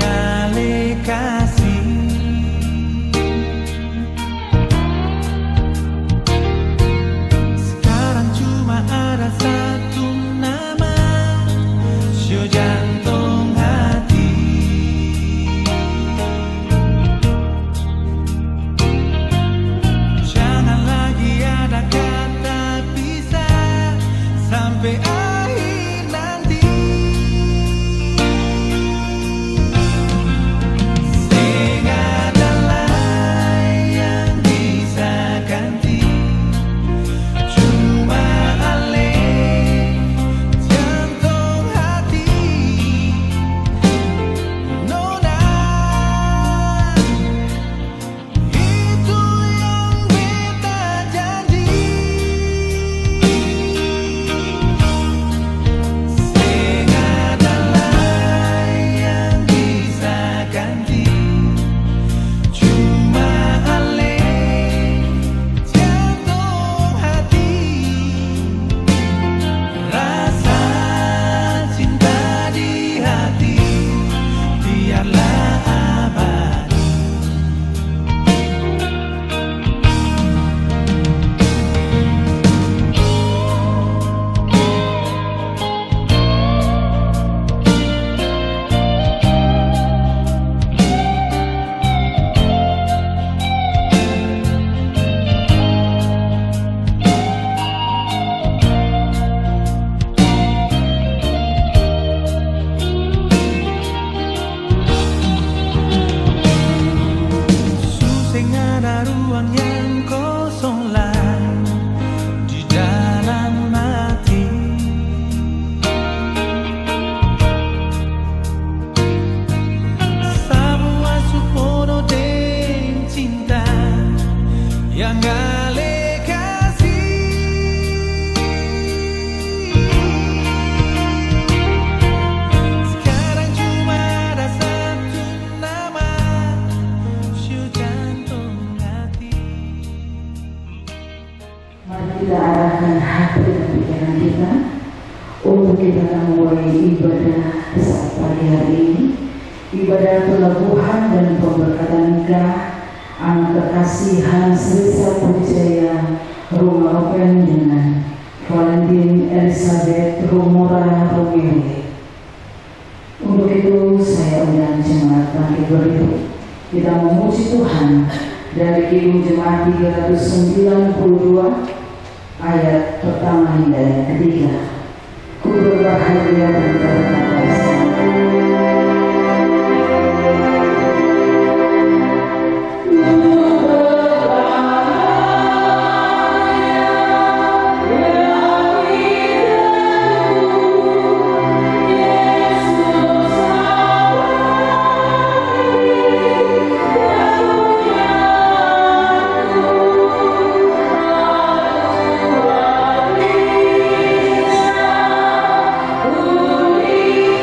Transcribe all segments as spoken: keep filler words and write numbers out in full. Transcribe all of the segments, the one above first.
gale kasih. Sekarang cuma ada satu nama, Sio jantung hati. Jangan lagi ada kata pisah sampai akhir nanti. Sing adalah yang bisa ganti, cuma Ale jantung hati. Nona, itu yang beta janji. Sing adalah yang bisa ganti, cuma Ale jantung hati. Rasa cinta di hati biarlah abadi. Suseng ada ruang yang kosong lah di dalam hati. Semua supono dan cinta yang Ale kasih. Sekarang cuma ada satu nama, Sio jantung hati. Mari kita arahkan hati dan pikiran kita untuk kita akan mulai ibadah saat pagi hari ini. Ibadah pelebuhan dan pemberkatan nikah anak kekasih Hans Rizal Pujaya Rumaropen dengan Valentine Elizabeth Rumora Rumiri. Untuk itu saya undang jemaat bangkit berdiri. Kita memuji Tuhan dari Kidung Jemaat tiga ratus sembilan puluh dua ayat pertama hingga yang ketiga. Ku berbahagia dan berkata Holy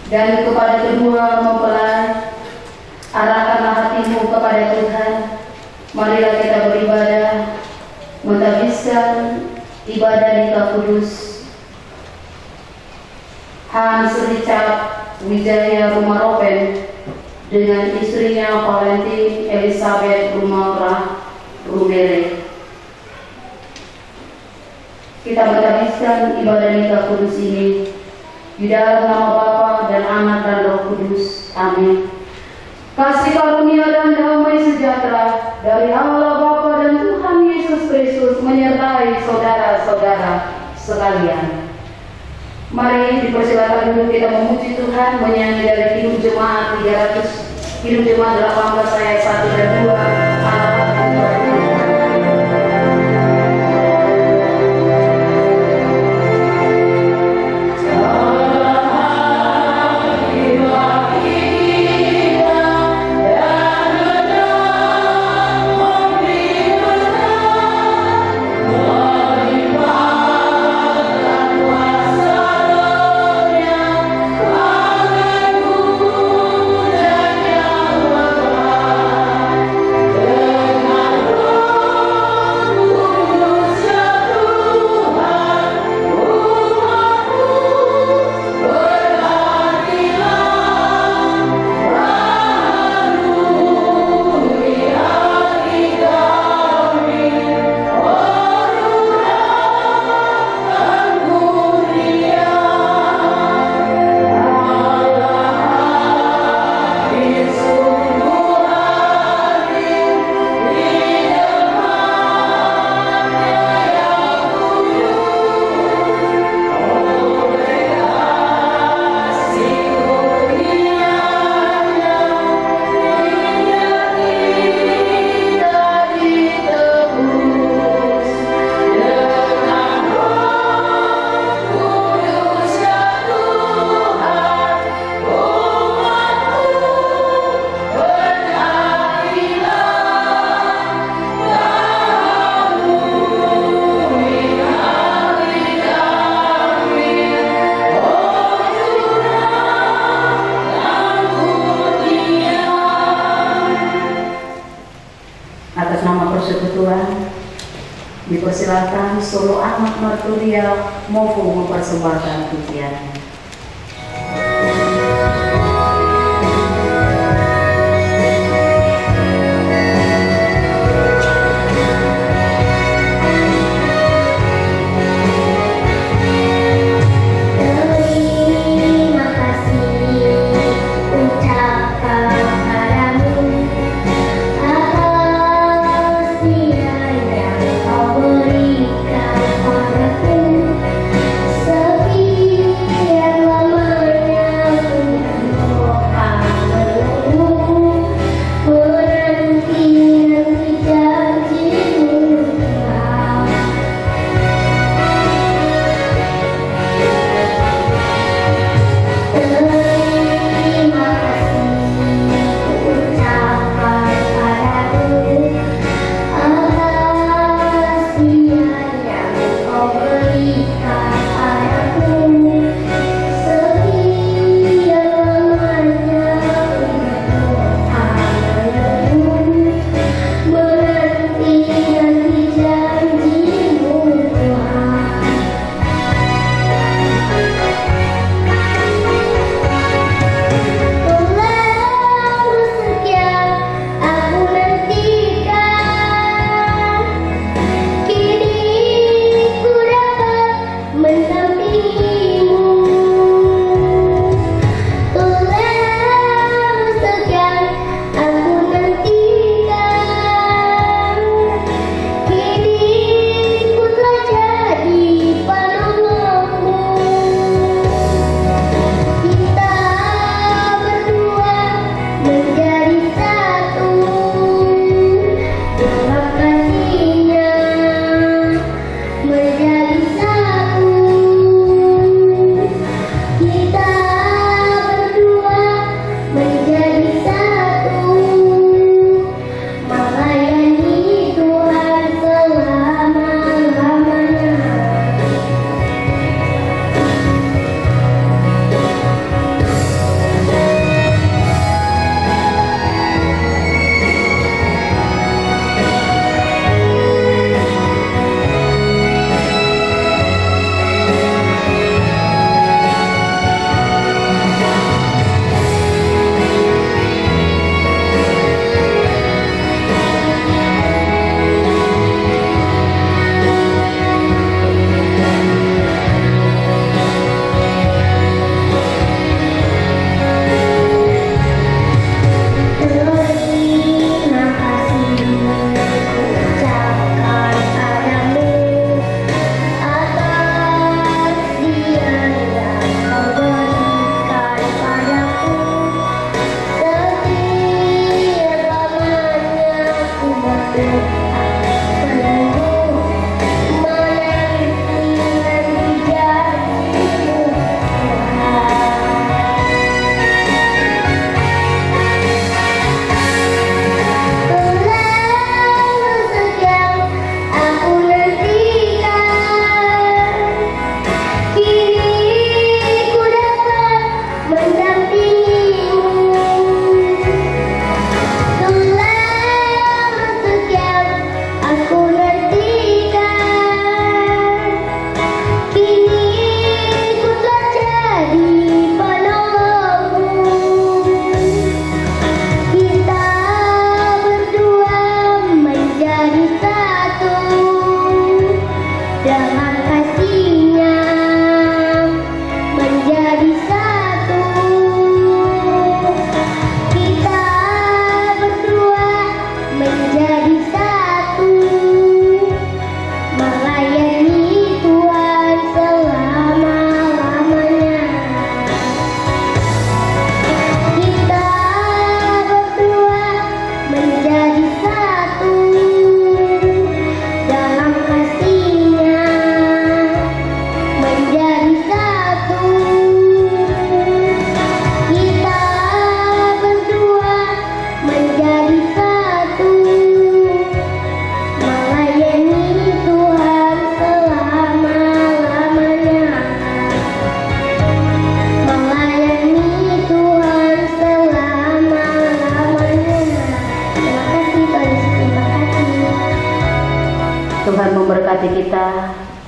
Dan kepada kedua mempelai, arahkanlah hatimu kepada Tuhan. Marilah kita beribadah, mentahbiskan ibadah nikah kudus Hans Richard Wijaya Rumaropen dengan istrinya Valentin Elizabeth Rumara Rumere. Kita mentahbiskan ibadah nikah kudus ini di dalam nama Bapa dan Anak dan Roh Kudus. Amin. Kasih karunia dan damai sejahtera dari Allah Bapa dan Tuhan Yesus Kristus menyertai saudara-saudara sekalian. Mari dipersilakan dulu kita memuji Tuhan, menyanyi dari Kidung Jemaat tiga ratus, Kidung Jemaat delapan belas ayat satu dan dua. Dipersilakan seluruh anak marturia maupun mempersembahkan pujiannya. Yeah.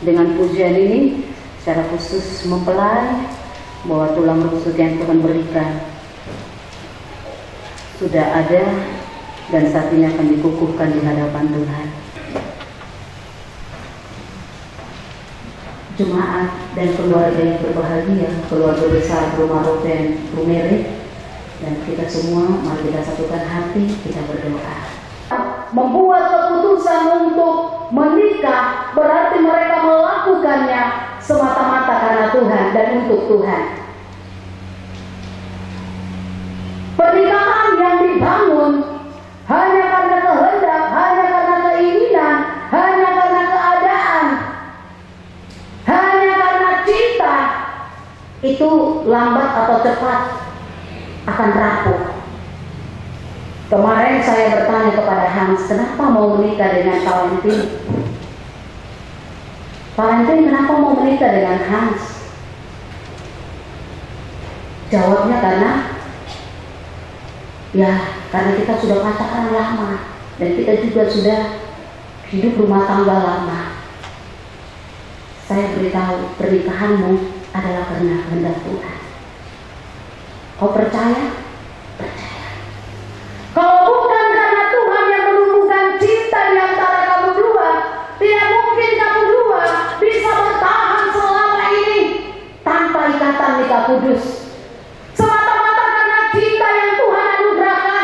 dengan pujian ini secara khusus mempelai bahwa tulang rusuk yang Tuhan berikan sudah ada dan saat ini akan dikukuhkan di hadapan Tuhan. Jemaat dan keluarga yang berbahagia, keluarga besar Rumah Roten Rumere, dan kita semua, mari kita satukan hati, kita berdoa. Membuat keputusan untuk menikah berarti mereka melakukannya semata-mata karena Tuhan dan untuk Tuhan. Pernikahan yang dibangun hanya karena kehendak, hanya karena keinginan, hanya karena keadaan, hanya karena cinta, itu lambat atau cepat akan rapuh. Kemarin saya bertanya kepada Hans, kenapa mau menikah dengan Valentin? Valentin, kenapa mau menikah dengan Hans? Jawabnya karena ya, karena kita sudah pacaran lama dan kita juga sudah hidup rumah tangga lama. Saya beritahu, pernikahanmu adalah karena kehendak Tuhan. Kau percaya? Percaya. Kalau bukan karena Tuhan yang menumbuhkan cinta di antara kamu dua, tidak mungkin kamu dua bisa bertahan selama ini tanpa ikatan nikah kudus. Semata-mata karena cinta yang Tuhan anugerahkan.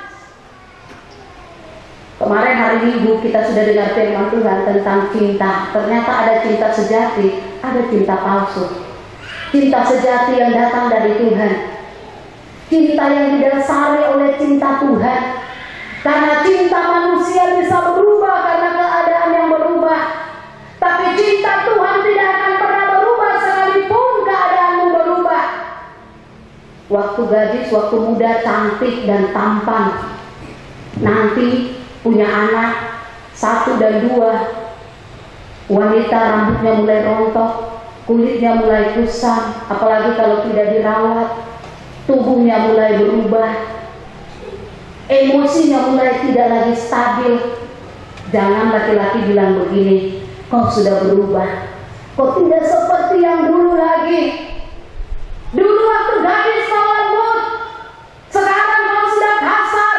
Kemarin hari Minggu kita sudah dengar firman Tuhan tentang cinta. Ternyata ada cinta sejati, ada cinta palsu. Cinta sejati yang datang dari Tuhan, cinta yang didasari oleh cinta Tuhan. Karena cinta manusia bisa berubah karena keadaan yang berubah, tapi cinta Tuhan tidak akan pernah berubah sekalipun keadaanmu berubah. Waktu gadis, waktu muda, cantik dan tampan, nanti punya anak satu dan dua, wanita rambutnya mulai rontok, kulitnya mulai kusam, apalagi kalau tidak dirawat, tubuhnya mulai berubah, emosinya mulai tidak lagi stabil. Jangan laki-laki bilang begini, kau sudah berubah, kau tidak seperti yang dulu lagi. Dulu waktu gadis kau lembut, sekarang kau sudah kasar.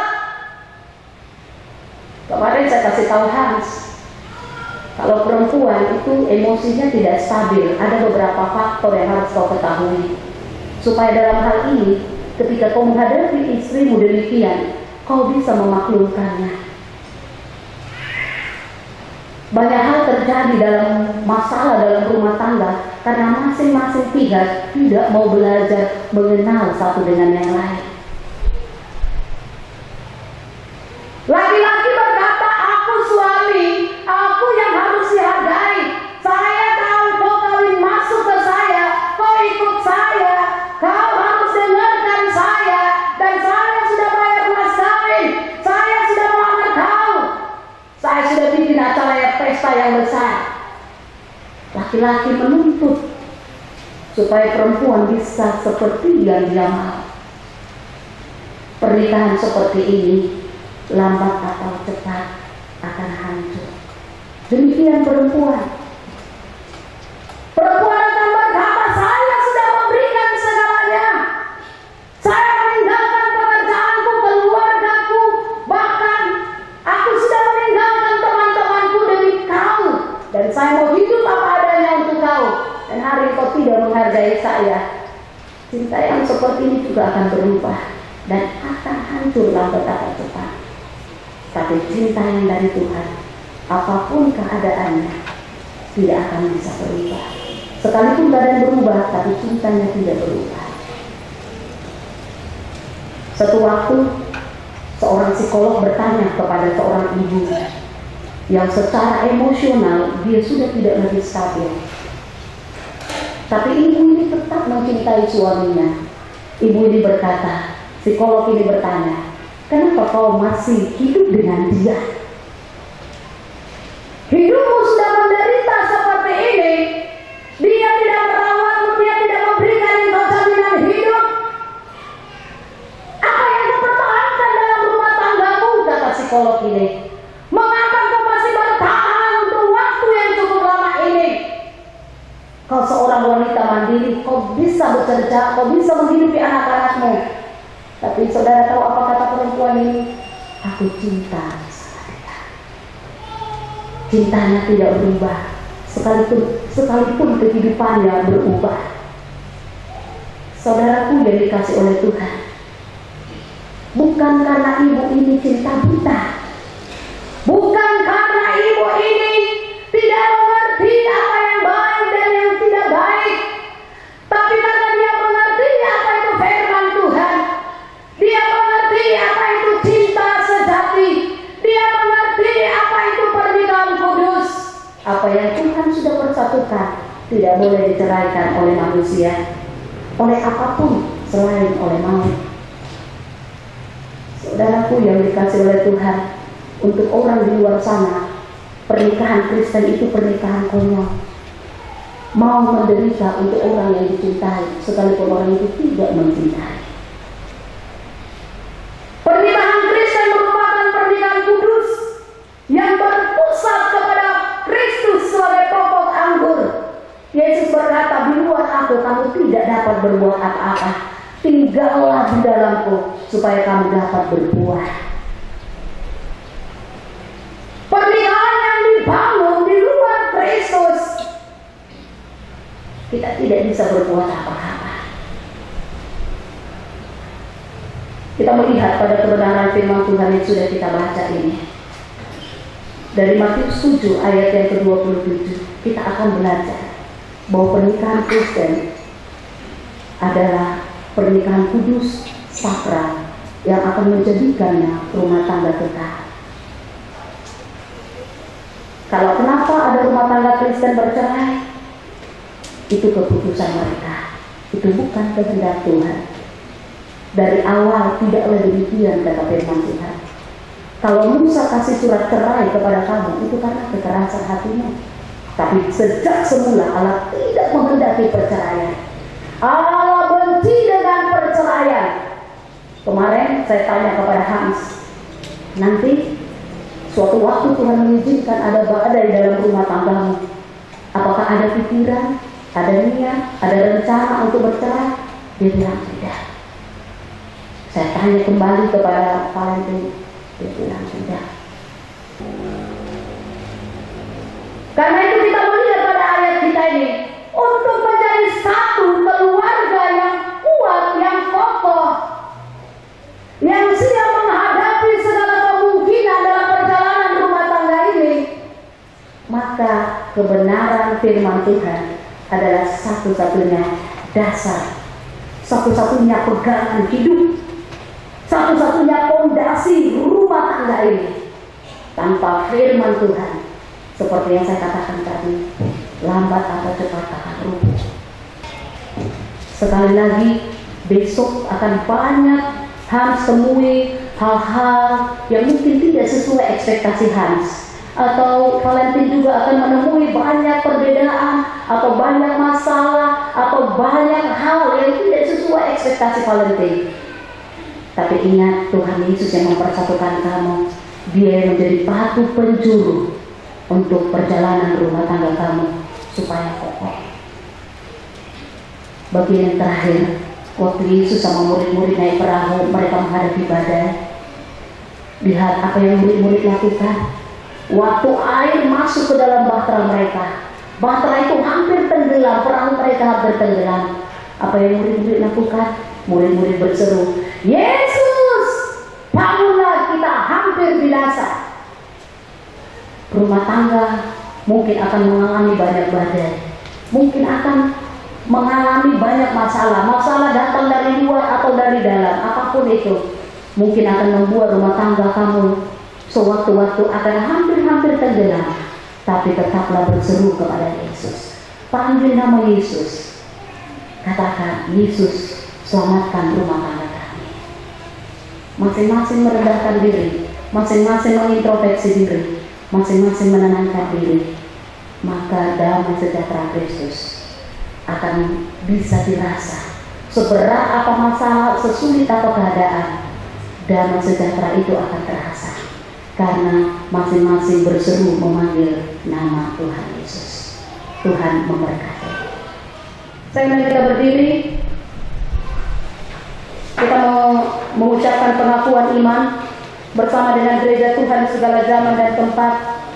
Kemarin saya kasih tahu Hans, kalau perempuan itu emosinya tidak stabil, ada beberapa faktor yang harus kau ketahui. Supaya dalam hal ini, ketika kau menghadapi istrimu demikian, kau bisa memaklumkannya. Banyak hal terjadi dalam masalah dalam rumah tangga karena masing-masing pihak tidak mau belajar mengenal satu dengan yang lain. Laki-laki berkata, aku suami, aku yang harus dihargai. Saya tahu kau kawin masuk ke saya, kau ikut saya, kau harus dengarkan saya, dan saya sudah bayar mas kawin, saya sudah melamar kau, saya sudah bikin acara pesta yang besar. Laki-laki menuntut supaya perempuan bisa seperti yang dia mau. Pernikahan seperti ini lambat atau cepat akan hancur. Demikian perempuan. Perempuan akan berkata, saya sudah memberikan segalanya. Saya meninggalkan pekerjaanku, keluargaku, bahkan aku sudah meninggalkan teman-temanku demi kau. Dan saya mau hidup apa adanya untuk kau. Dan hari kau tidak menghargai saya. Cinta yang seperti ini juga akan berubah dan akan hancur lambat atau cepat. Tapi cinta yang dari Tuhan, apapun keadaannya, tidak akan bisa berubah. Sekalipun keadaan berubah, tapi cintanya tidak berubah. Satu waktu, seorang psikolog bertanya kepada seorang ibu yang secara emosional dia sudah tidak lagi stabil. Tapi ibu ini tetap mencintai suaminya. Ibu ini berkata, psikolog ini bertanya, kenapa kau masih hidup dengan dia? Hidupmu sudah menderita seperti ini. Dia tidak merawatmu, dia tidak memberikan engkau jaminan hidup. Apa yang kau pertahankan dalam rumah tanggamu, kata psikolog ini. Mengapa kau masih bertahan untuk waktu yang cukup lama ini? bekerja, kau bisa menghidupi anak-anakmu. Tapi saudara tahu apa kata perempuan ini? Aku cinta sama dia. Cintanya tidak berubah, sekalipun, sekalipun kehidupannya berubah. Saudaraku yang dikasih oleh Tuhan, bukan karena ibu ini cinta buta, bukan karena ibu ini tidak mengerti apa yang baik dan yang tidak baik, tapi karena dia mengerti apa itu firman Tuhan. Dia mengerti apa itu cinta sejati. Dia mengerti apa itu pernikahan kudus. Apa yang Tuhan sudah persatukan tidak boleh diceraikan oleh manusia, oleh apapun selain oleh maut. Saudaraku yang dikasih oleh Tuhan, untuk orang di luar sana, pernikahan Kristen itu pernikahan konyol. Mau menderita untuk orang yang dicintai, sekalipun orang itu tidak mencintai. Pernikahan Kristen merupakan pernikahan kudus yang berpusat kepada Kristus sebagai pokok anggur. Yesus berkata, di luar aku kamu tidak dapat berbuat apa-apa. Tinggallah di dalamku supaya kamu dapat berbuah. Pernikahan yang dibangun di luar Kristus, kita tidak bisa berbuat apa-apa. Kita melihat pada kebenaran firman Tuhan yang sudah kita baca ini. Dari Matius tujuh ayat yang ke dua puluh tujuh, kita akan belajar bahwa pernikahan Kristen adalah pernikahan kudus, sakral, yang akan menjadikannya rumah tangga kekal. Kalau kenapa ada rumah tangga Kristen bercerai, itu keputusan mereka, itu bukan kehendak Tuhan. Dari awal tidaklah demikian kata firman Tuhan. Kalau Musa kasih surat cerai kepada kamu, itu karena kekerasan hatinya. Tapi sejak semula Allah tidak menghendaki perceraian. Allah benci dengan perceraian. Kemarin saya tanya kepada Hans, nanti suatu waktu Tuhan mengizinkan ada badai dalam rumah tanggamu, apakah ada pikiran, ada niat, ada rencana untuk bercerai? Dia bilang tidak. Saya tanya kembali kepada Valentin, dia bilang tidak. Karena itu kita melihat pada ayat kita ini, untuk menjadi satu keluarga yang kuat, yang kokoh, yang siap menghadapi segala kemungkinan dalam perjalanan rumah tangga ini, maka kebenaran firman Tuhan adalah satu-satunya dasar, satu-satunya pegangan hidup, satu-satunya fondasi rumah tangga ini. Tanpa firman Tuhan, seperti yang saya katakan tadi, lambat atau cepat akan rubuh. Sekali lagi, besok akan banyak Hans temui hal-hal yang mungkin tidak sesuai ekspektasi Hans, atau Valentin juga akan menemui banyak perbedaan atau banyak masalah atau banyak hal yang tidak sesuai ekspektasi Valentin. Tapi ingat, Tuhan Yesus yang mempersatukan kamu. Dia yang menjadi batu penjuru untuk perjalanan rumah tangga kamu supaya kokoh. Bagian yang terakhir, waktu Yesus sama murid-murid naik perahu, mereka menghadapi badai. Lihat apa yang murid-murid lakukan. Waktu air masuk ke dalam bahtera mereka, bahtera itu hampir tenggelam, perahu mereka hampir tenggelam. Apa yang murid-murid lakukan? Murid-murid berseru, Yesus, bangunlah, kita hampir binasa. Rumah tangga mungkin akan mengalami banyak badai, mungkin akan mengalami banyak masalah. Masalah datang dari luar atau dari dalam, apapun itu, mungkin akan membuat rumah tangga kamu sewaktu-waktu akan hampir-hampir tenggelam. Tapi tetaplah berseru kepada Yesus, panggil nama Yesus, katakan, Yesus, selamatkan rumah tangga kami. Masing-masing merendahkan diri, masing-masing mengintrospeksi diri, masing-masing menenangkan diri, maka damai sejahtera Kristus akan bisa dirasa. Seberat apa masalah, sesulit apa keadaan, damai sejahtera itu akan terasa, karena masing-masing berseru memanggil nama Tuhan Yesus. Tuhan memberkati. Saya ingin kita berdiri. mengucapkan pengakuan iman bersama dengan gereja Tuhan segala zaman dan tempat.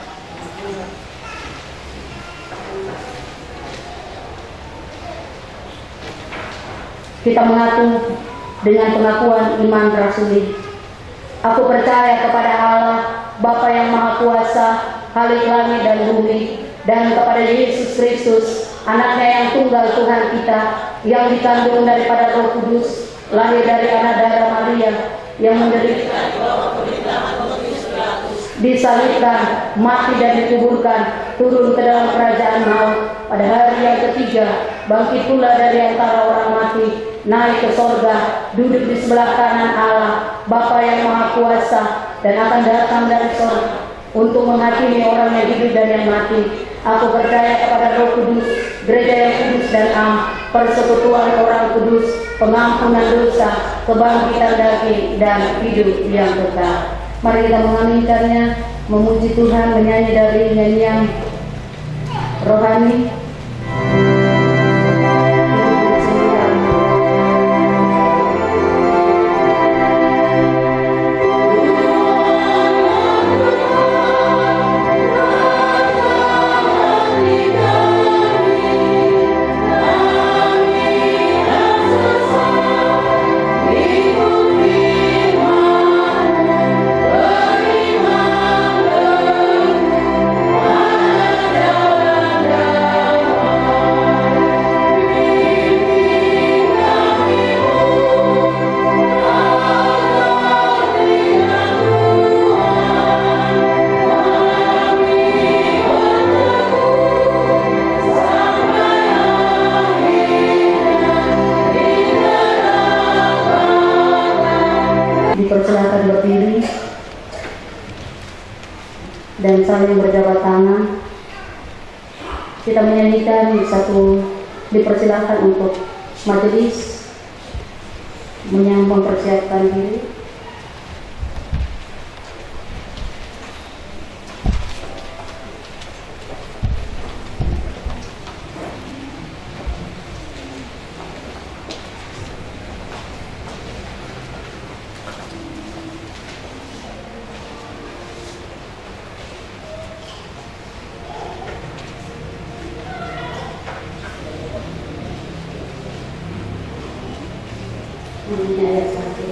Kita mengaku dengan pengakuan iman rasuli. Aku percaya kepada Allah, Bapa yang Maha Kuasa, Khalik langit dan bumi, dan kepada Yesus Kristus, Anaknya yang tunggal Tuhan kita, yang dikandung daripada Roh Kudus, lahir dari anak darah Maria, yang menderita, disalibkan, mati dan dikuburkan, turun ke dalam kerajaan maut, pada hari yang ketiga, bangkit pula dari antara orang mati, naik ke sorga, duduk di sebelah kanan Allah, Bapa yang Maha Kuasa, dan akan datang dari sorga untuk menghakimi orang yang hidup dan yang mati. Aku percaya kepada Roh Kudus, gereja yang kudus dan am, persekutuan orang kudus, pengampunan dosa, kebangkitan daging, dan hidup yang kekal. Mari kita mengaminkannya, memuji Tuhan, menyanyi dari nyanyian rohani. Dipersilakan berdiri dan saling berjabat tangan. Kita menyanyikan satu, dipersilakan untuk majelis menyambung mempersiapkan diri. Ini ayat satu.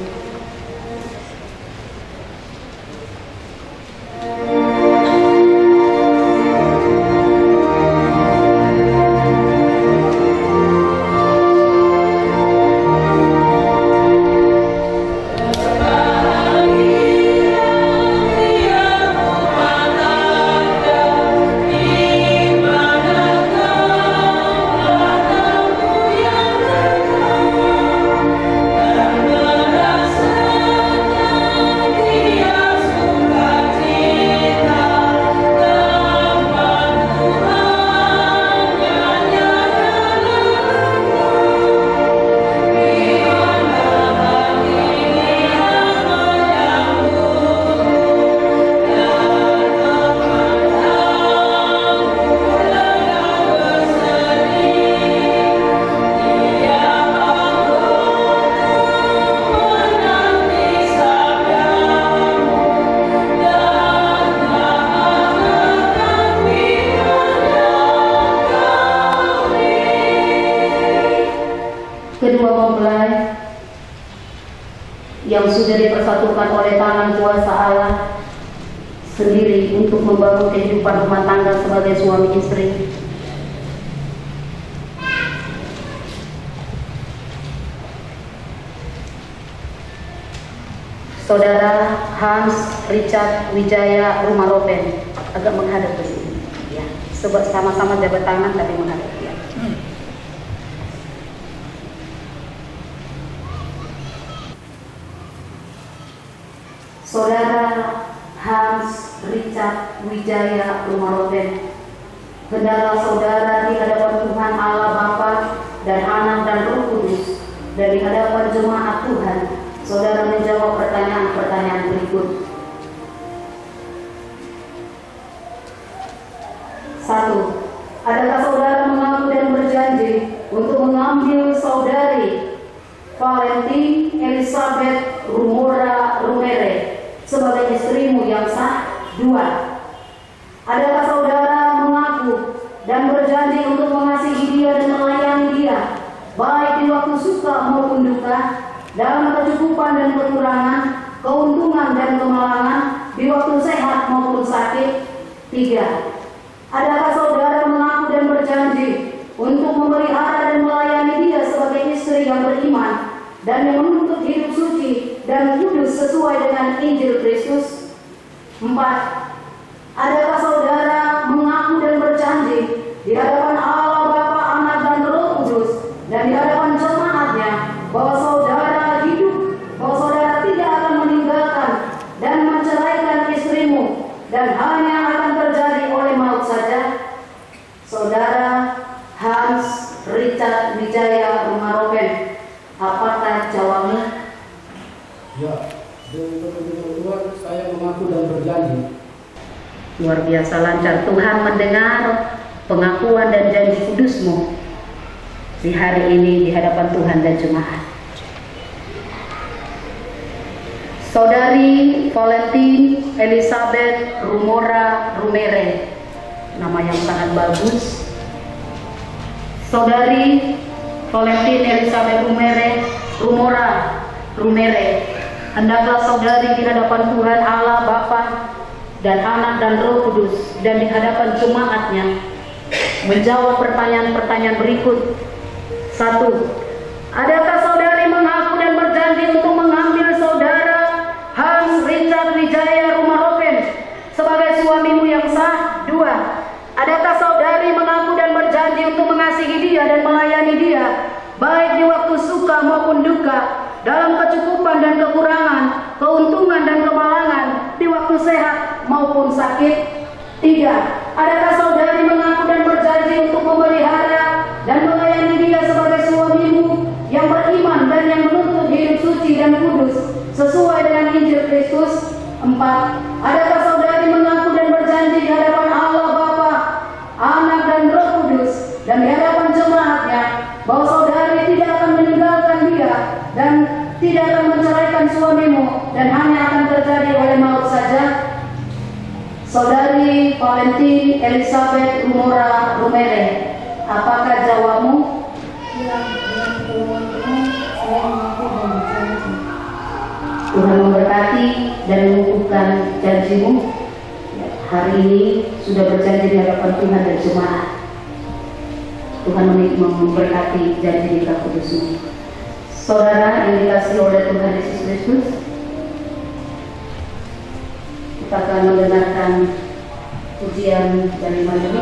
Kedua mempelai yang sudah dipersatukan oleh tangan kuasa Allah sendiri untuk membangun kehidupan rumah tangga sebagai suami istri. Saudara Hans Richard Wijaya Rumaropen agak menghadap ke sini, ya. Sebab sama-sama jabat tangan tapi menghadap. Ya. Hmm. Saudara Hans Richard Wijaya Rumaropen, hendaklah saudara di hadapan Tuhan Allah Bapa dan Anak dan Roh Kudus, dan di hadapan jemaat Tuhan, saudara menjawab pertanyaan-pertanyaan berikut. Satu, adakah saudara mengaku dan berjanji untuk mengambil saudari Valentin Elizabeth Rumora Rumere sebagai istrimu yang sah. Dua. Adakah saudara mengaku dan berjanji untuk mengasihi dia dan melayani dia, baik di waktu suka maupun duka, dalam kecukupan dan kekurangan, keuntungan dan kemalangan, di waktu sehat maupun sakit? Tiga. Adakah saudara mengaku dan berjanji untuk memelihara dan melayani dia sebagai istri yang beriman dan yang menuntut hidup suci dan kudus sesuai dengan Injil Kristus? Empat. Adakah saudara mengaku dan berjanji di hadapan Allah Bapa, Anak dan Roh Kudus dan di hadapan jemaatnya bahwa saudara hidup, bahwa saudara tidak akan meninggalkan dan menceraikan istrimu dan hanya akan terjadi oleh maut saja? Saudara Hans Richard Wijaya Rumaropen, apakah jawabnya? Ya, demi kepentingan Tuhan saya mengaku dan berjanji. Luar biasa lancar. Tuhan mendengar pengakuan dan janji kudusmu di hari ini di hadapan Tuhan dan jemaat. Saudari Valentin Elizabeth Rumora Rumere, nama yang sangat bagus. Saudari Valentin Elizabeth Rumere Rumora Rumere, hendaklah saudari di hadapan Tuhan Allah Bapa dan Anak dan Roh Kudus dan di hadapan jemaatnya menjawab pertanyaan-pertanyaan berikut. Satu. Adakah saudari mengaku dan berjanji untuk mengambil saudara Hans Richard Wijaya Rumaropen sebagai suamimu yang sah? Dua. Adakah saudari mengaku dan berjanji untuk mengasihi dia dan melayani dia baik di waktu suka maupun duka, dalam kecukupan dan kekurangan, keuntungan dan kemalangan, di waktu sehat maupun sakit? Tiga. Adakah saudari mengaku dan berjanji untuk memelihara dan melayani dia sebagai suamimu yang beriman dan yang menuntut hidup suci dan kudus sesuai dengan Injil Kristus? Empat. Adakah saudari mengaku dan berjanji di hadapan Allah Bapa, Anak dan Roh Kudus dan di hadapan jemaatnya bahwa saudari tidak akan meninggalkan dia dan tidak akan menceraikan suamimu dan hanya akan terjadi oleh maut saja? Saudari Valentin Elizabeth Rumora Rumere, apakah jawabmu? Tuhan memberkati dan mengukuhkan janjimu. Hari ini sudah berjanji di hadapan Tuhan dan jemaat. Tuhan memberkati janji kita kudusmu. Saudara yang dikasihi oleh Tuhan Yesus Kristus, kita akan mendengarkan pujian dari Majelis.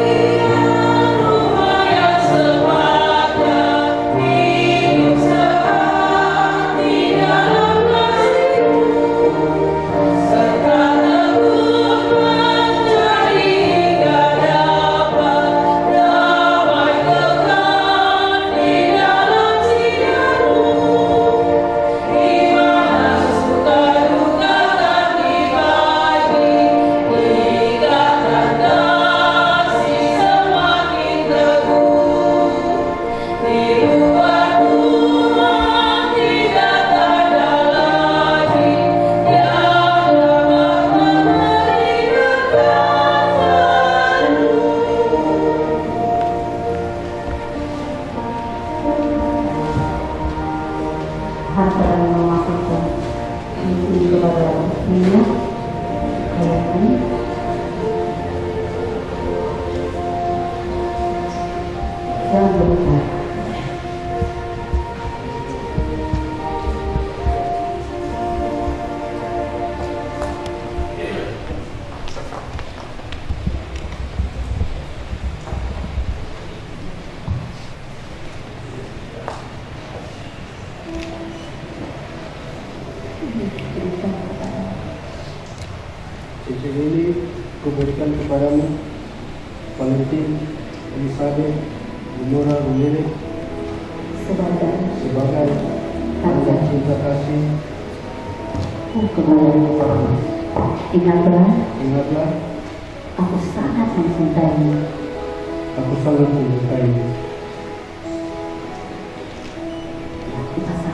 Cincin ini kuberikan kepadamu, Valentin Elizabeth Rumora Rumere, Sebagai sebagai tanda cinta kasih kepadamu. kepadamu. Ingatlah, Ingatlah, aku sangat mencintaimu. aku sangat menyukaimu. Kita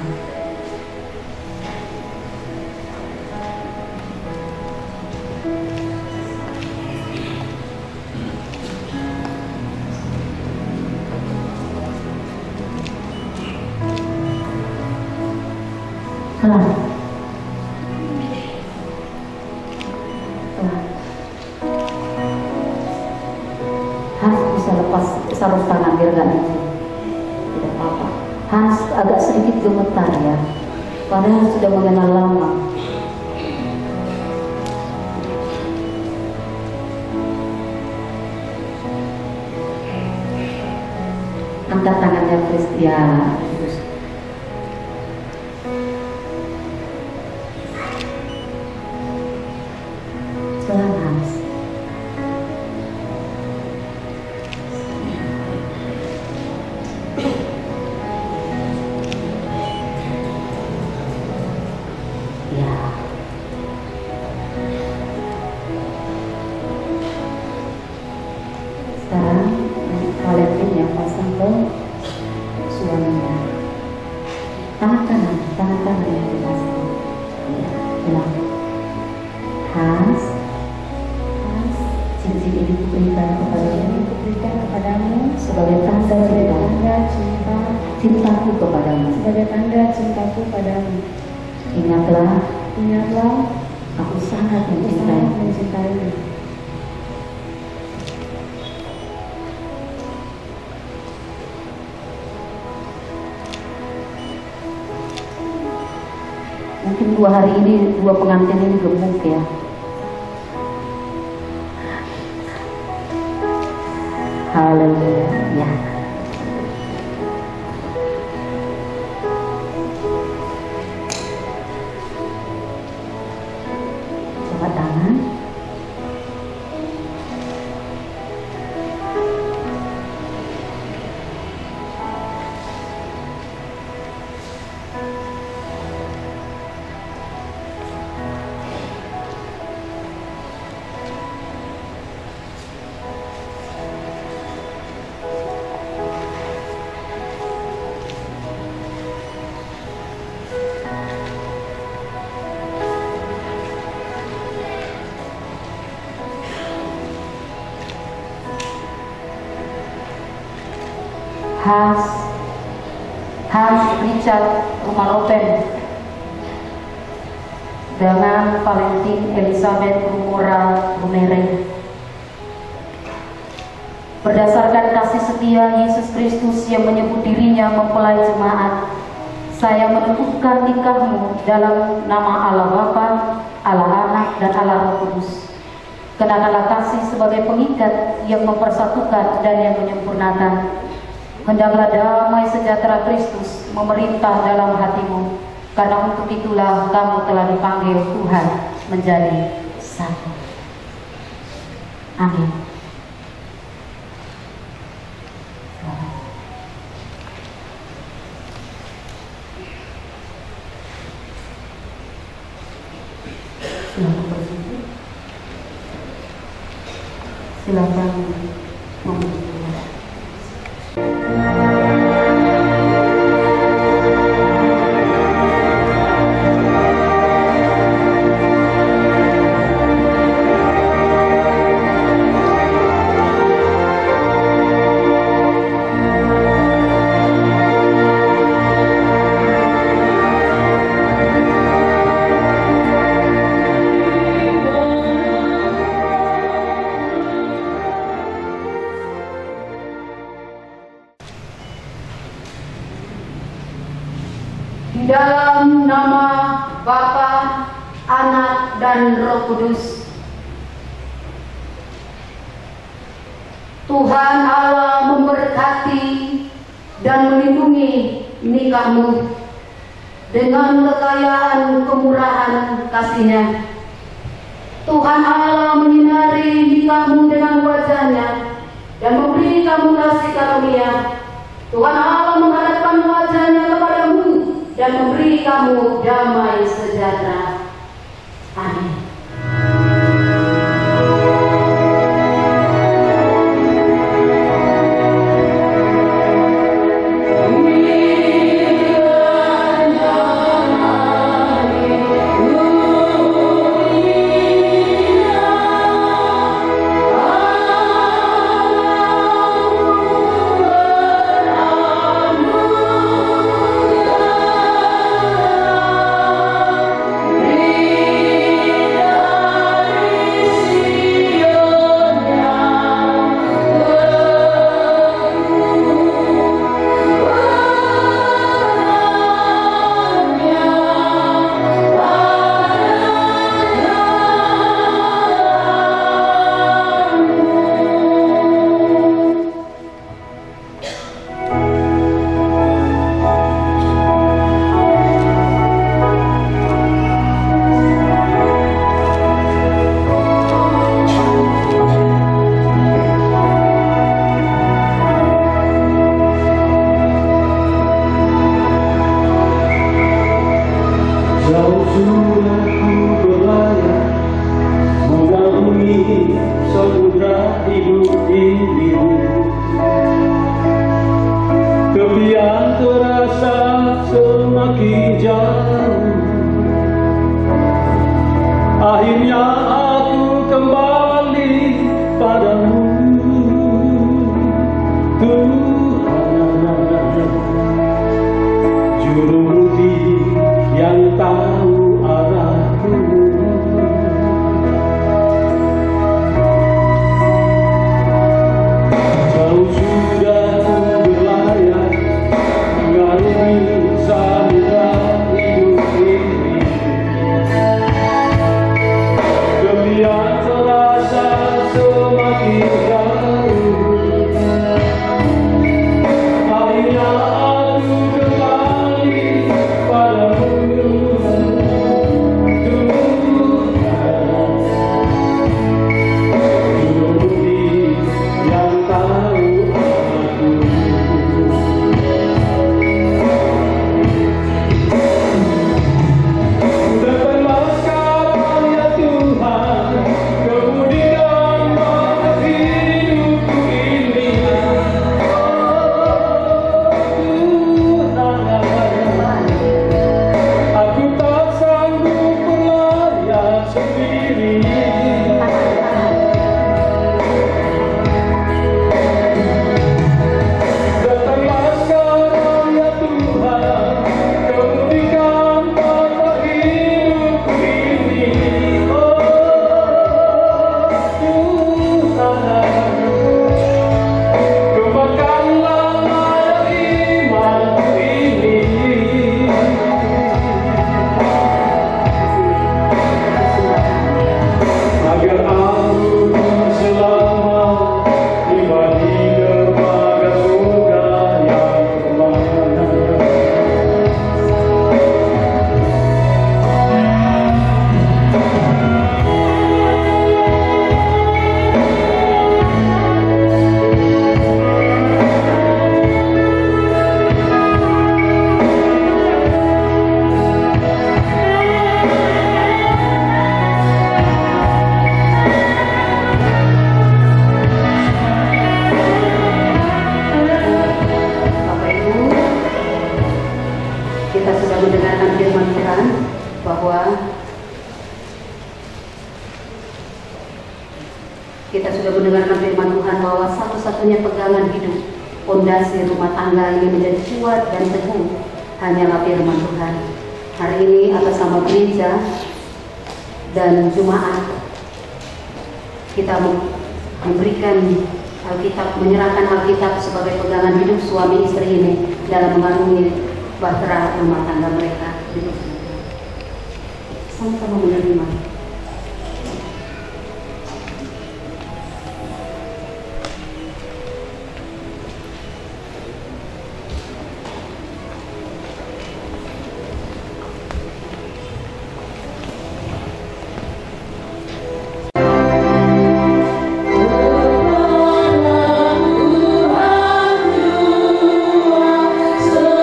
Pelan. Pelan. Hans bisa lepas sarung tangan biar gak nanti. Tidak apa-apa. Hans agak sedikit gemetar ya. Padahal sudah mengenal lama. Angkat tangannya Kristia. Pelan Hans. Ya. Sekarang Valentin yang pasang ke suaminya. Tangan kanan, tangan kanan yang dipasang. Ya, ulang. Hans, Hans, cincin ini kuberikan kepadamu, kuberikan kepadamu sebagai tanda cinta, tanda cinta, cintaku kepadamu, sebagai tanda cintaku padamu. Ingatlah, ingatlah, aku sangat mencintaimu, mencintaimu. Mungkin dua hari ini, dua pengantin ini gemuk ya. Haleluya. Ya. Coba tangan. Hans, Hans Richard Rumah Lopen dengan Valentin Elizabeth Rumora Rumere. Berdasarkan kasih setia Yesus Kristus yang menyebut dirinya mempelai jemaat, saya meneguhkan nikahmu dalam nama Allah Bapa, Allah Anak, dan Allah Roh Kudus. Kenakanlah kasih sebagai pengikat yang mempersatukan dan yang menyempurnakan. Hendaklah damai sejahtera Kristus memerintah dalam hatimu, karena untuk itulah kamu telah dipanggil Tuhan menjadi satu. Amin. Silakan bersujud. Silakan memuji. Di dalam nama Bapa, Anak, dan Roh Kudus. Tuhan Allah memberkati dan melindungi nikahmu dengan kekayaan kemurahan kasih-Nya. Tuhan Allah menyinari nikahmu dengan wajah-Nya dan memberi kamu kasih karunia. Tuhan Allah menghadapkan wajah-Nya kepadamu dan memberi kamu damai sejahtera. Amin. Haleluya. sudah ku berlayar mengarungi samudra hidup ini, kepian terasa semakin jauh. Akhirnya aku kembali padamu, Tuhan, juru budi yang tahu arahku. Jauh sudah ku berlayar mengarungi samudra hidup ini, kemudian terasa semakin jauh. Akhirnya aku kembali padamu, Tuhan, juru budi yang tahu aku. Datanglah sekarang ya Tuhan, kemudian mata hidupku ini. Tuhan, aku tak sanggup berlayar sendiri. Datanglah sekarang ya Tuhan, kemudian mata hidupku ini. Oh Tuhan, kembangkanlah layar imanku ini, agar aku selamat tiba di dermaga surga yang bermakna. Bapak Ibu, kita sudah mendengarkan firman Tuhan bahwa kita sudah mendengarkan firman Tuhan bahwa satu-satunya pegangan hidup, fondasi rumah tangga ini menjadi kuat dan teguh hanyalah firman Tuhan. Hari ini atas nama gereja dan jemaat kita memberikan Alkitab, menyerahkan Alkitab sebagai pegangan hidup suami istri ini dalam mengarungi bahtera rumah tangga mereka. Sama-sama menerima.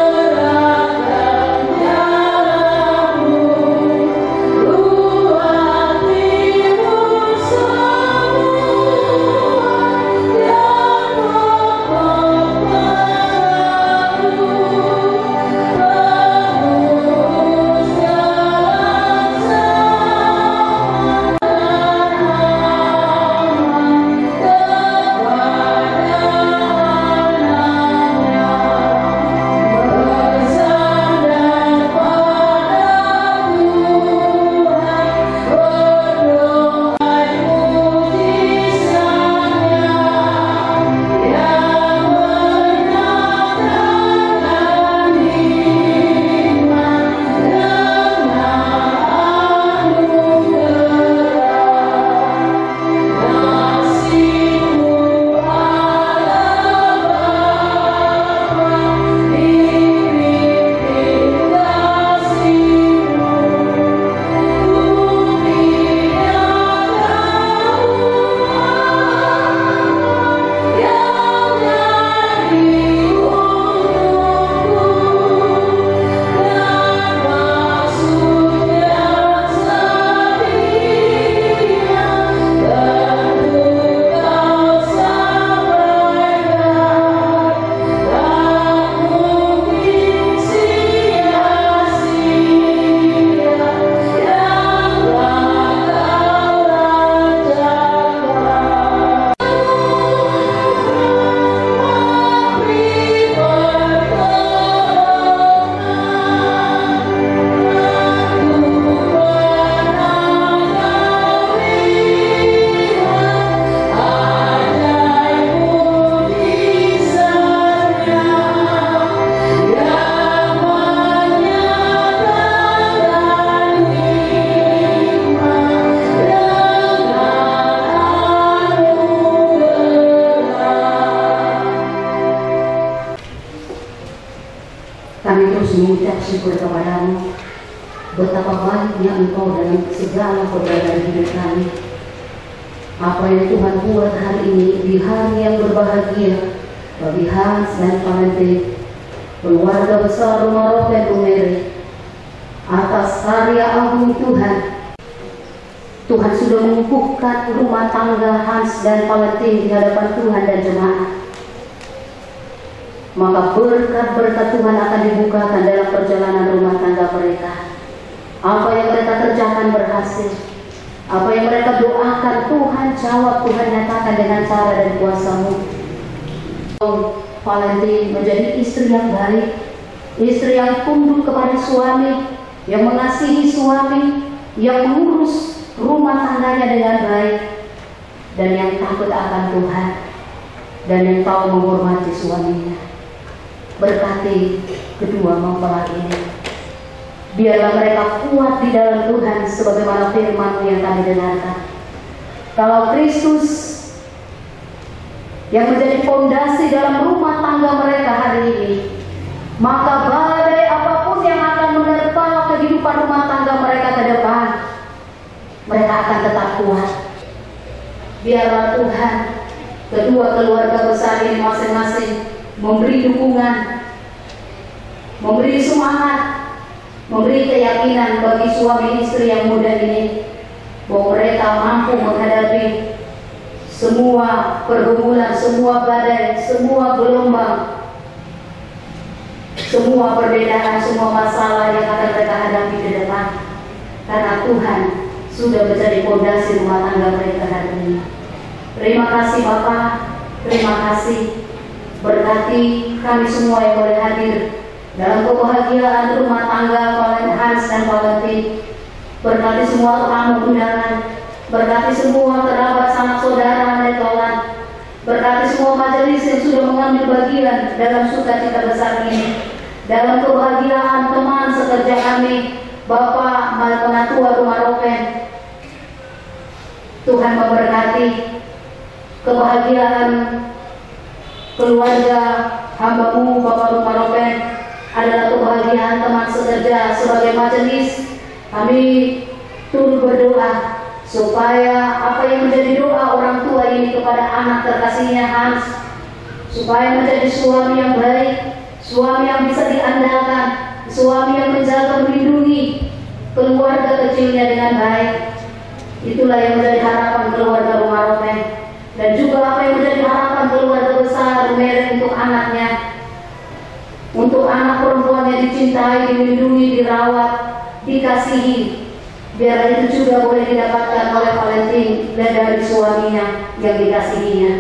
Serahkan nyaramu, bersyukur kepadamu. Betapa baiknya Engkau dalam segala keberadaan hidup kami. Apa yang Tuhan buat hari ini di hari yang berbahagia bagi Hans dan Valentine, keluarga besar Rumah Ropen Umeri, atas karya agung Tuhan. Tuhan sudah mengukuhkan rumah tangga Hans dan Valentine di hadapan Tuhan dan jemaat. Maka berkat-berkat Tuhan akan dibukakan dalam perjalanan rumah tangga mereka. Apa yang mereka kerjakan berhasil. Apa yang mereka doakan, Tuhan jawab, Tuhan nyatakan dengan cara dan kuasa-Mu. Valentine menjadi istri yang baik, istri yang tunduk kepada suami, yang mengasihi suami, yang mengurus rumah tangganya dengan baik, dan yang takut akan Tuhan, dan yang tahu menghormati suaminya. Berkati kedua mempelai ini. Biarlah mereka kuat di dalam Tuhan sebagaimana firman-Mu yang kami dengarkan. Kalau Kristus yang menjadi fondasi dalam rumah tangga mereka hari ini, maka badai apapun yang akan menerpa kehidupan rumah tangga mereka ke depan, mereka akan tetap kuat. Biarlah Tuhan kedua keluarga besar ini masing-masing memberi dukungan, memberi semangat, memberi keyakinan bagi suami istri yang muda ini bahwa mereka mampu menghadapi semua pergumulan, semua badai, semua gelombang, semua perbedaan, semua masalah yang akan mereka hadapi ke depan. Karena Tuhan sudah menjadi fondasi rumah tangga mereka hari ini. Terima kasih Bapak, terima kasih. Berkati kami semua yang boleh hadir dalam kebahagiaan rumah tangga Hans dan Valentine. Berkati semua tamu undangan, berkati semua kerabat sanak saudara dan kawan, berkati semua majelis yang sudah mengambil bagian dalam sukacita besar ini, dalam kebahagiaan teman sekerja kami, Bapak Penatua Rumah Ropen. Tuhan memberkati kebahagiaan keluarga hamba-Mu Bapak Rumah Ropen adalah kebahagiaan teman sekerja. Sebagai majelis kami turut berdoa supaya apa yang menjadi doa orang tua ini kepada anak terkasihnya Hans, supaya menjadi suami yang baik, suami yang bisa diandalkan, suami yang menjaga melindungi keluarga kecilnya dengan baik. Itulah yang menjadi harapan keluarga Rumah Ropen, dan juga apa yang menjadi harapan keluarga besar Umeri untuk anaknya, untuk anak perempuannya dicintai, dilindungi, dirawat, dikasihi. Biar itu juga boleh didapatkan oleh Valentine dan dari suaminya yang dikasihinya.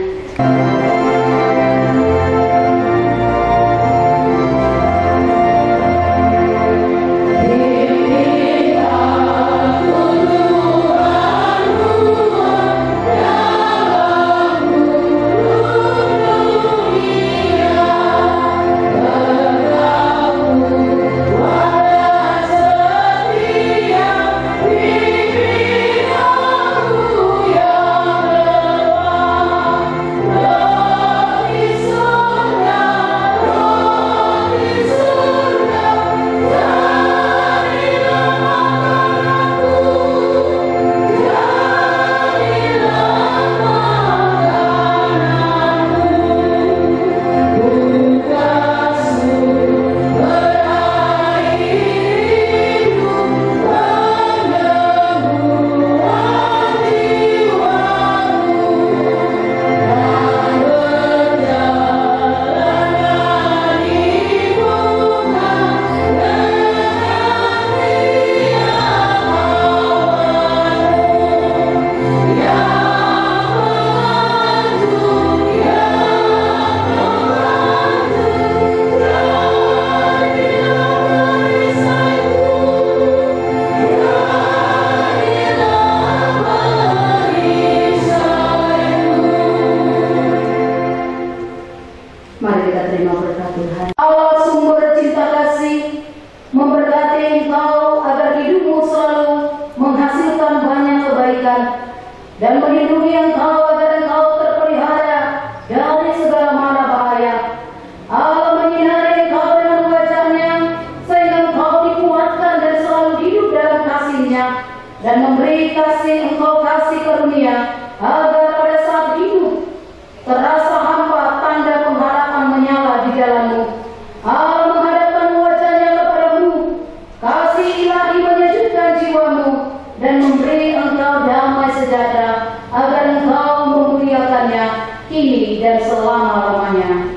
Dan melindungi engkau agar engkau terpelihara dari segala mara bahaya. Allah menyinari engkau dengan wajahnya sehingga engkau kasih Engkau kasih karunia, agar pada saat hidup terasa hampa, tanda pengharapan menyala di dalammu. Allah menghadapkan wajahnya kepadamu, kasih ilahi menyejukkan jiwamu, dan memberi engkau damai sejahtera, agar engkau memuliakannya kini dan selama-lamanya.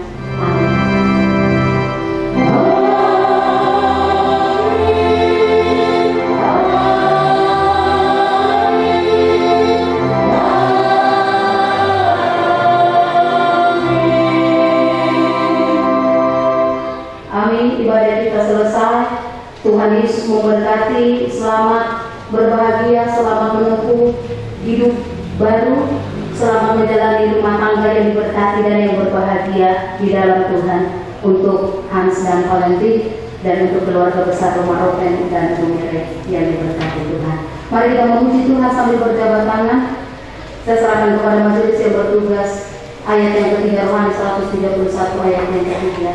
Ibadah kita selesai. Tuhan Yesus memberkati. Selamat berbahagia, selamat menempuh hidup baru, selamat menjalani rumah tangga yang diberkati dan yang berbahagia di dalam Tuhan. Untuk Hans dan Valentin, dan untuk keluarga besar Rumah Ropen dan Bumire yang diberkati Tuhan. Mari kita memuji Tuhan sambil berjabat tangan. Saya serahkan kepada majelis yang bertugas ayat yang ketiga, Yohanes seratus tiga puluh satu ayat yang ketiga.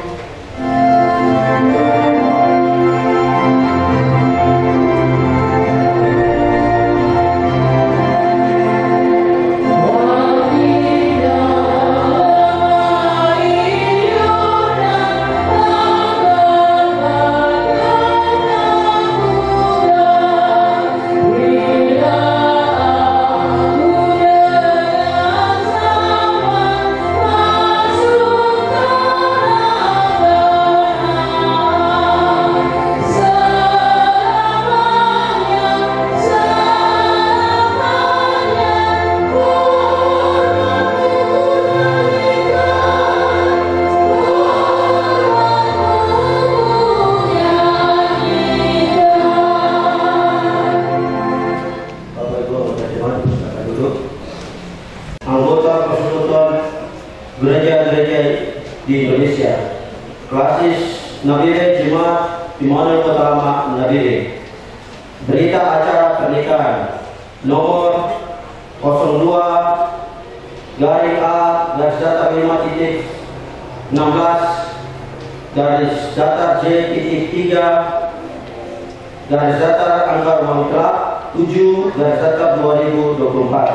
Gereja-gereja di Indonesia, Klasis Nabire Jemaat Immanuel Kota Lama Nabire, berita acara pernikahan nomor nol dua garing A garis datar lima titik enam belas garis datar J titik tiga garis datar angka rumah mutlak tujuh garis datar dua ribu dua puluh empat.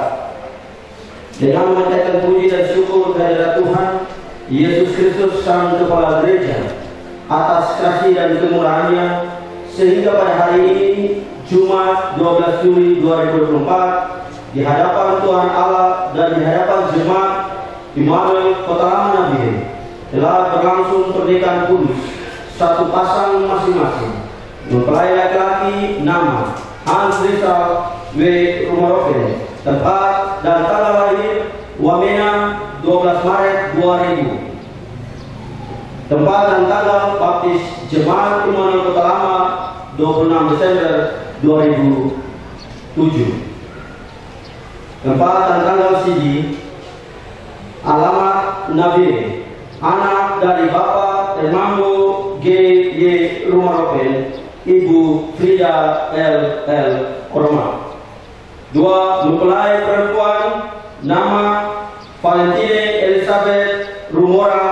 Dengan memanjatkan puji dan syukur kehadirat Tuhan Yesus Kristus Sang Kepala Gereja atas kasih dan kemurahannya, sehingga pada hari ini Jumat dua belas Juli dua ribu dua puluh empat di hadapan Tuhan Allah dan di hadapan jemaat Immanuel Kota Lama Nabire telah berlangsung pernikahan kudus satu pasang masing-masing, mempelai laki-laki nama Hans Rizal W. Rumah Ropen, tempat dan tanggal lahir Wamena dua belas Maret dua ribu, tempat dan tanggal baptis Jemaat Immanuel Kota Lama dua puluh enam Desember dua ribu tujuh, tempat dan tanggal siji, alamat Nabire, anak dari Bapak Hermambo G Y Rumah Ropen, Ibu Frida L L Orma. Dua, mempelai perempuan nama Valentine Elizabeth Rumora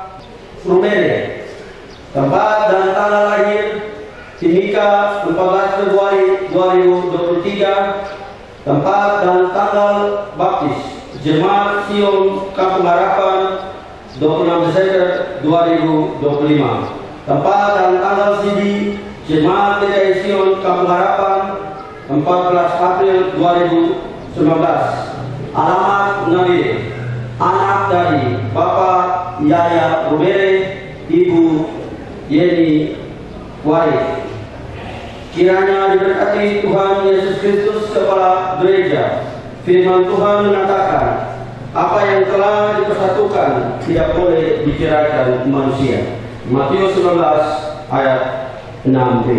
Rumere, tempat dan tanggal lahir Timika empat belas Februari dua ribu dua puluh tiga, tempat dan tanggal baptis Jemaat Sion Kampung Harapan dua puluh enam Desember dua ribu dua puluh lima, tempat dan tanggal sidi Jemaat G K I Sion Kampung Harapan empat belas April dua ribu sembilan belas. Alamat Nabire, anak dari Bapak Yaya Rumere, Ibu Yeni Wari. Kiranya diberkati Tuhan Yesus Kristus Kepala Gereja. Firman Tuhan mengatakan, apa yang telah dipersatukan tidak boleh diceraikan manusia. Matius sembilan belas ayat enam b.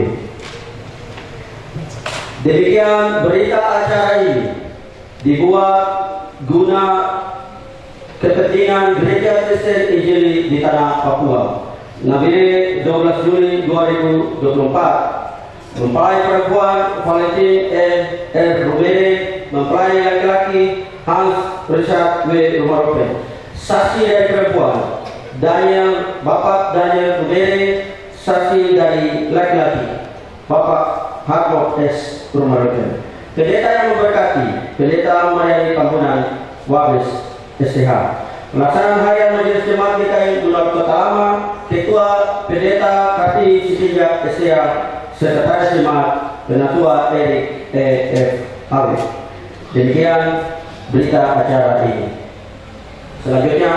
Demikian berita acara ini dibuat guna kepentingan Gereja Kristen Injili di Tanah Papua. Nabire dua belas Juli dua ribu dua puluh empat. Mempelai perempuan Valentine E. R. Rumere, mempelai laki-laki Hans Richard W. Rumah Ropen. Saksi dari perempuan Daniel, Bapak Daniel Rumere. Saksi dari laki-laki Bapak Harlow S. Rumah Ropen. Pendeta yang memberkati, Pendeta melayani Kampunan Wabes S T H. Pelaksanaan harian Majelis Jemaat G K I Undang Kota Lama, Ketua Pendeta Kati Sitijak S T H, Sekretaris Jemaat Penatua Erik E F Awes. Demikian berita acara ini. Selanjutnya,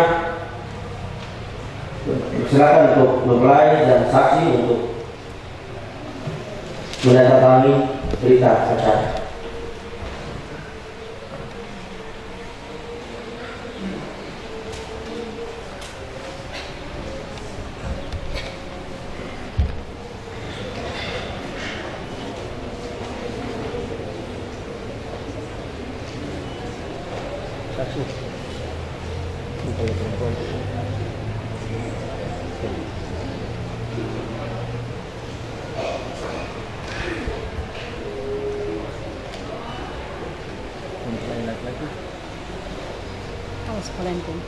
silakan untuk mempelai dan saksi untuk menandatangani berita acara. Oh, sekalian pun.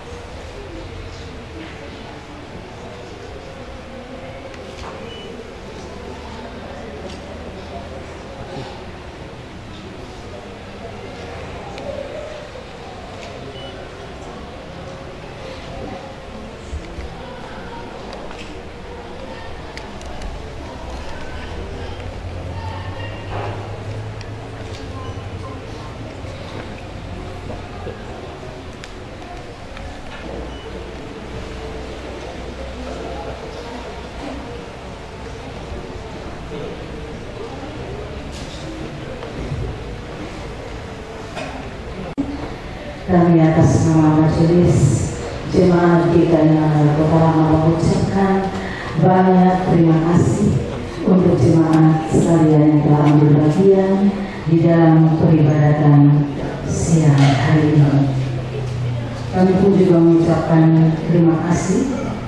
Kami atas nama Majelis Jemaat G K I Kota Lama mengucapkan banyak terima kasih untuk jemaat sekalian yang telah ambil bagian di dalam peribadatan siang hari ini. Kami pun juga mengucapkan terima kasih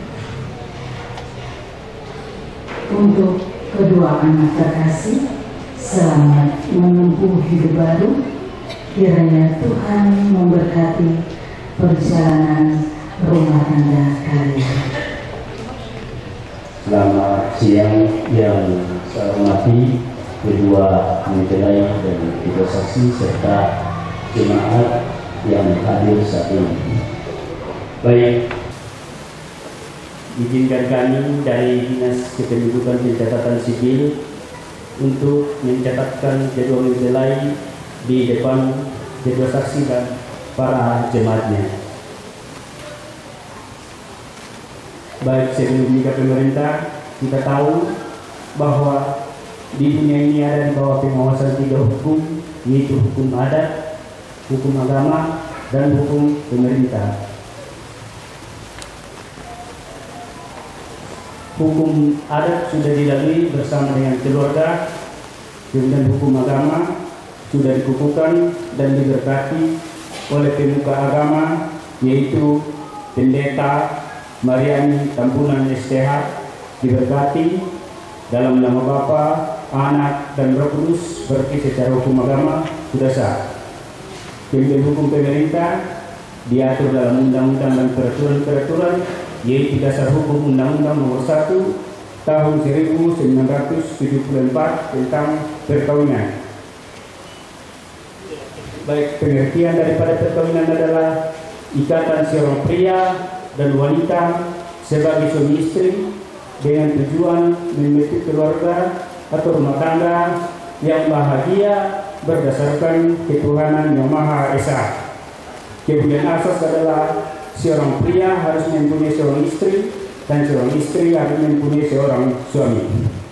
untuk kedua anak terkasih selamat menempuh hidup baru. Kiranya Tuhan memberkati perjalanan rumah tangga kalian. Selamat siang yang saya hormati kedua mempelai dan kedua saksi serta jemaat yang hadir saat ini. Baik, izinkan kami dari Dinas Kependudukan Pencatatan Sipil untuk mencatatkan kedua mempelai di depan kedua saksi dan para jemaatnya. Baik, sebelumnya pemerintah, kita tahu bahwa di dunia ini ada di bawah pengawasan tiga hukum, yaitu hukum adat, hukum agama, dan hukum pemerintah. Hukum adat sudah dilalui bersama dengan keluarga, kemudian hukum agama sudah dikukuhkan dan diberkati oleh pemuka agama, yaitu Pendeta Mariani Tampunan S T H, diberkati dalam nama Bapa, Anak, dan Roh Kudus, berarti secara hukum agama sudah sah. Kemudian hukum pemerintah diatur dalam undang-undang dan peraturan-peraturan, yaitu dasar hukum Undang-Undang Nomor satu Tahun seribu sembilan ratus tujuh puluh empat tentang perkawinan. Baik, pengertian daripada perkawinan adalah ikatan seorang pria dan wanita sebagai suami istri dengan tujuan membentuk keluarga atau rumah tangga yang bahagia berdasarkan ketuhanan Yang Maha Esa. Kemudian asas adalah seorang pria harus mempunyai seorang istri dan seorang istri harus mempunyai seorang suami.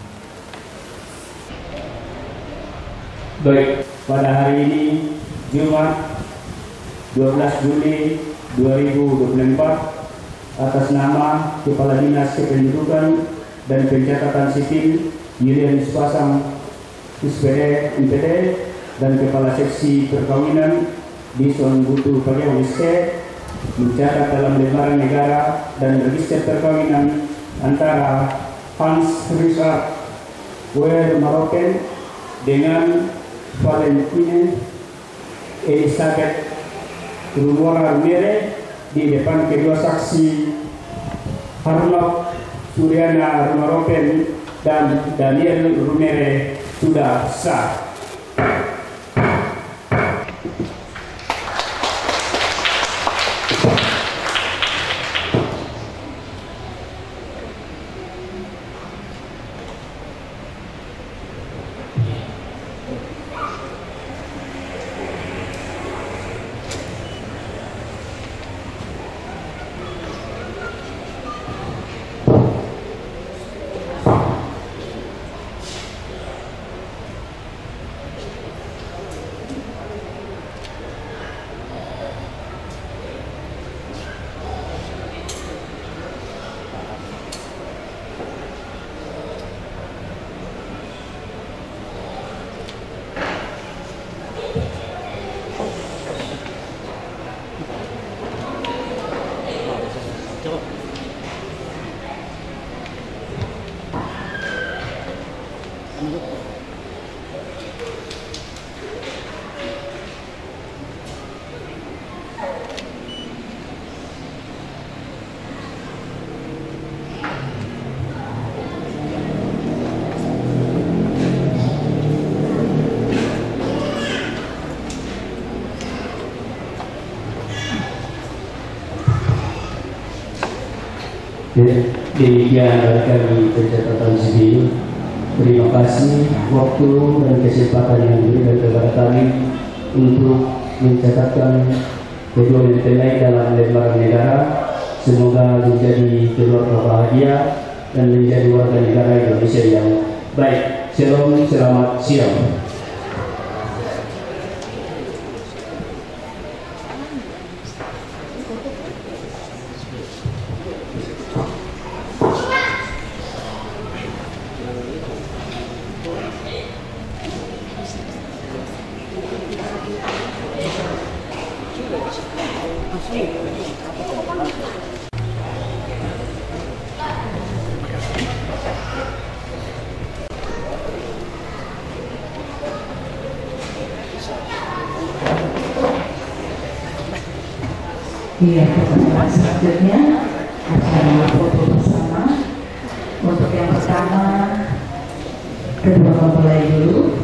Baik, pada hari ini Jumat dua belas Juli dua ribu dua puluh empat, atas nama Kepala Dinas Kependudukan dan Pencatatan Sipil Yulianus Pasang S P D M P D dan Kepala Seksi Perkawinan di Sonbutu Pariawan S T mencatat dalam lembaran negara dan register perkawinan antara Hans Richard W. Maroken dengan Valentine Elizabeth Rumora Rumere di depan kedua saksi Harlok Suryana Rumaropen dan Daniel Rumere sudah sah. Demikian dari kami pencatatan sipil. Terima kasih waktu dan kesempatan yang diberikan kepada kami untuk mencatatkan kedua mempelai dalam lembaga negara. Semoga menjadi keluarga bahagia dan menjadi warga negara Indonesia yang baik. Shalom, selamat siang. Iya, pertemuan selanjutnya acara foto bersama. Untuk yang pertama, kedua mempelai dulu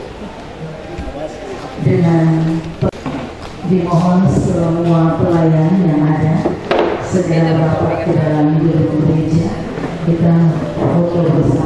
dengan dimohon semua pelayan yang ada segera merapat ke dalam gedung gereja. Kita foto bersama.